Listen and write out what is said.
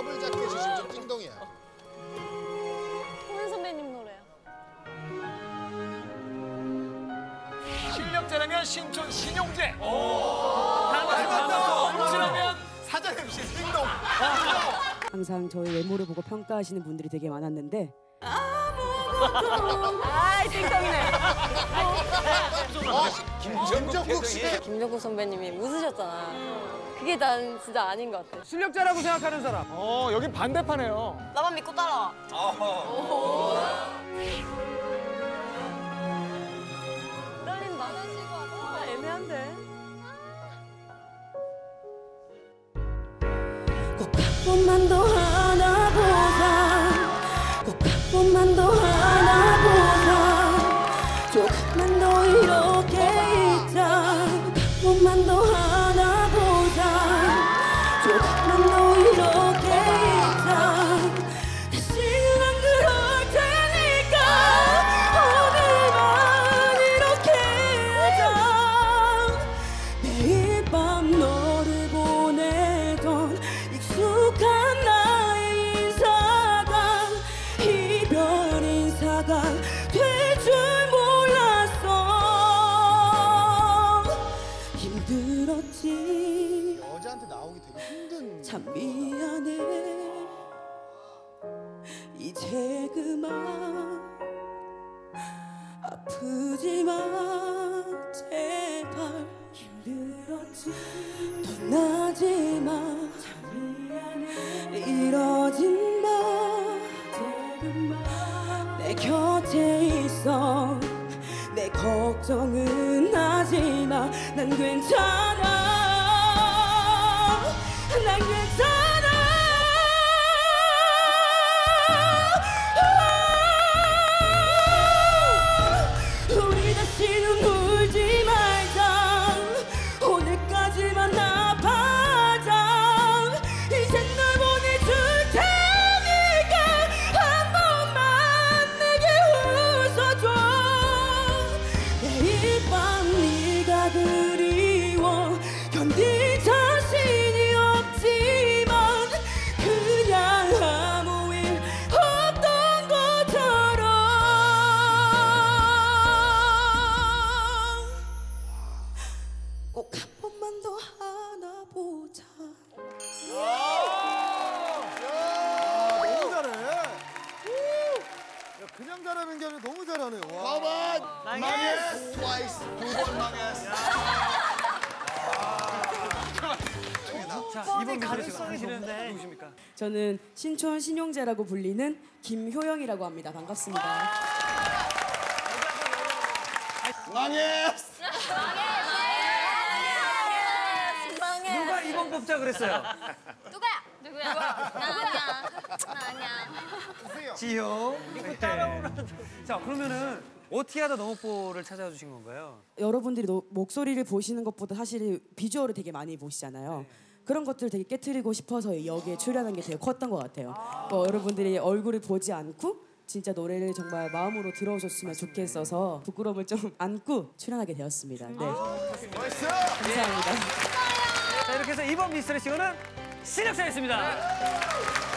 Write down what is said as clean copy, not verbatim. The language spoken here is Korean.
더블 자켓이 진짜 띵동이야. 호연 선배님 노래야. 실력자라면 신촌 신용재. 닮았어. 음치라면 사장 MC 띵동. 항상 저희 외모를 보고 평가하시는 분들이 되게 많았는데 아이 띵동이네. 김정국 씨. 김정국 선배님이 웃으셨잖아. 그게 난 진짜 아닌 것 같아. 실력자라고 생각하는 사람. 여긴 반대파네요. 나만 믿고 따라와. 떨린다. 애매한데. 꼭 한 번만 더 안아보자 꼭 한 번만 더 안아보자 조금만 더 이렇게 있자 한 번만 더 안아보자 조금만 더 이렇게 있자 다시는 안 그럴 테니까 오늘만 이렇게 하자 매일 밤 너를 보내던 익숙한 나의 인사가 이별 인사가 될 줄 몰랐어 힘들었지 여자한테 나오기 되게 힘든. 참 미안해 이제 그만 아프지마 제발 힘들었지 떠나지마 참 미안해 이러진 마 내 곁에 있어 내 걱정은 하지마 난 괜찮아 난 괜찮아 우리 다시는 울지 말자 오늘까지만 아파하자 이젠 널 보내줄 테니까 한 번만 내게 웃어줘 매일 밤 네가 그리워 견딜 자신이 없지만 그냥 아무 일 없던 것처럼 꼭 한 번만 더 안아보자 너무 잘해. 야, 그냥 잘하는 게 아니라 너무 잘하네. 와. 가만. 망했어. 트와이스. 2번 망했어. 자, 이번 가능성이 누구십니까? 저는 신촌 신용재라고 불리는 김효영이라고 합니다. 반갑습니다. 망했어. 누가 이번 뽑자 그랬어요? 누구야? 나 아니야. 나 아니야. 지효. 자, 그러면은 어떻게 하다 너목보를 찾아와 주신 건가요? 여러분들이 목소리를 보시는 것보다 사실 비주얼을 되게 많이 보시잖아요. 그런 것들을 되게 깨트리고 싶어서 여기에 출연한 게 되게 컸던 것 같아요. 여러분들이 얼굴을 보지 않고 진짜 노래를 정말 마음으로 들어오셨으면 좋겠어서 부끄러움을 좀 안고 출연하게 되었습니다. 네. 감사합니다. 자, 이렇게 해서 이번 미스터리 싱어는 실력자였습니다.